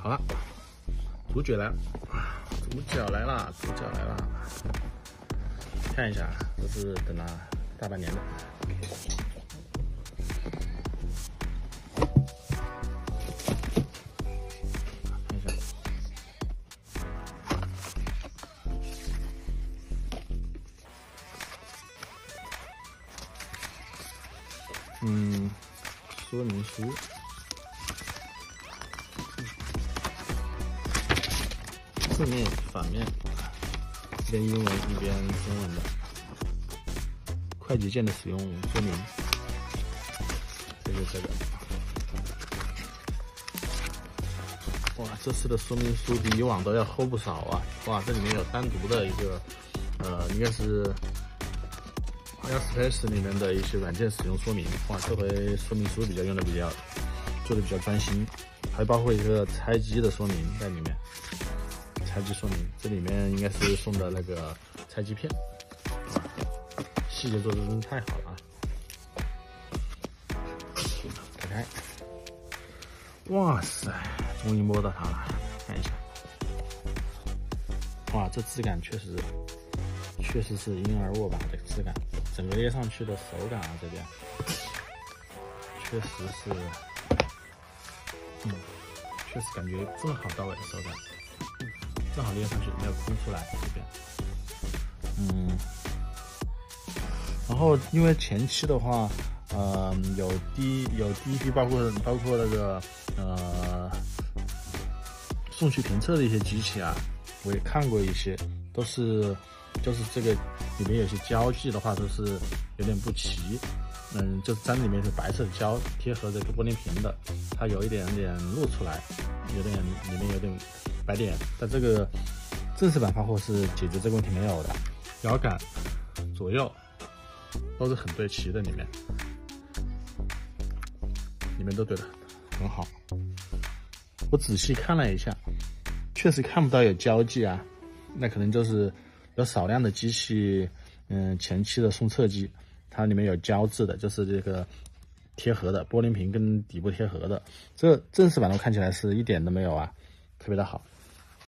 好了，主角来了，主角来了，看一下，这是等了大半年的。看一下，说明书。正面、反面，一边英文一边中文的快捷键的使用说明。这个，哇，这次的说明书比以往都要厚不少啊！哇，这里面有单独的一个，应该是iOS里面的一些软件使用说明。哇，这回说明书做的比较专心，还包括一个拆机的说明在里面。拆机说明，这里面应该是送的那个拆机片，细节做的真是太好了啊！打开，哇塞，终于摸到它了，看一下，哇，这质感确实是婴儿握把的质感，整个捏上去的手感啊，这边确实是，确实感觉正好到位的手感。正好捏上去，没有空出来这边。然后因为前期的话，有 DEP 包括那个送去评测的一些机器啊，我也看过一些，就是这个里面有些胶剂的话都是有点不齐，就粘里面是白色的胶贴合这个玻璃屏的，它有一点露出来，里面有点白点，但这个正式版发货是解决这个问题没有的，摇杆左右都是很对齐的，里面都对的很好。我仔细看了一下，确实看不到有胶剂啊，那可能就是有少量的机器，前期的送测机，它里面有胶质的，就是这个贴合的玻璃屏跟底部贴合的。这正式版我看起来是一点都没有啊，特别的好。